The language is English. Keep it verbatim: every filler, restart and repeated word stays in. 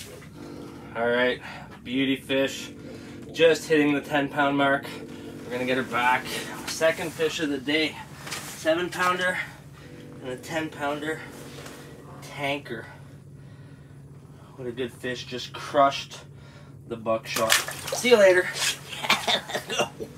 All right, beauty fish, just hitting the ten pound mark. We're gonna get her back. Second fish of the day, seven pounder and a ten pounder tanker. What a good fish, just crushed the buckshot. See you later. Let's go.